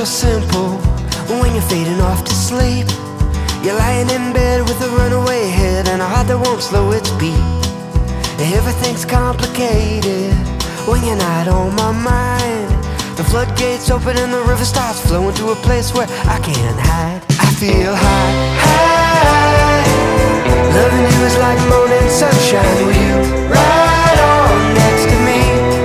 so simple when you're fading off to sleep. You're lying in bed with a runaway head and a heart that won't slow its beat. Everything's complicated when you're not on my mind. The floodgates open and the river starts flowing to a place where I can't hide. I feel high, high. Loving you is like morning sunshine. Will you ride on next to me?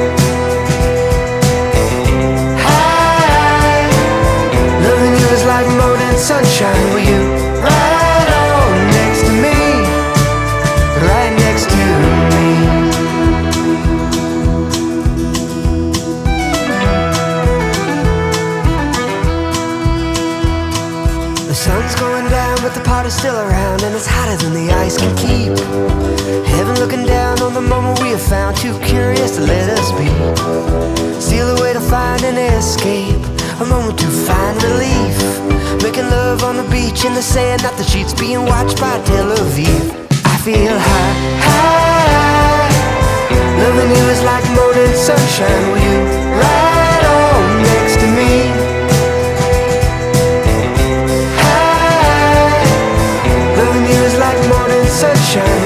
High. Loving you is like morning sunshine. Will you ride on next to me? Right next to me. The sun's going down, but the party's still around, and it's hotter than the ice can keep. Heaven looking down on the moment we have found, too curious to let us be. Steal away to find an escape, a moment to find relief. Making love on the beach in the sand, not the sheets, being watched by Tel Aviv. I feel high, high. Loving you is like morning sunshine. Will you ride on next to me? High. Loving you is like morning sunshine.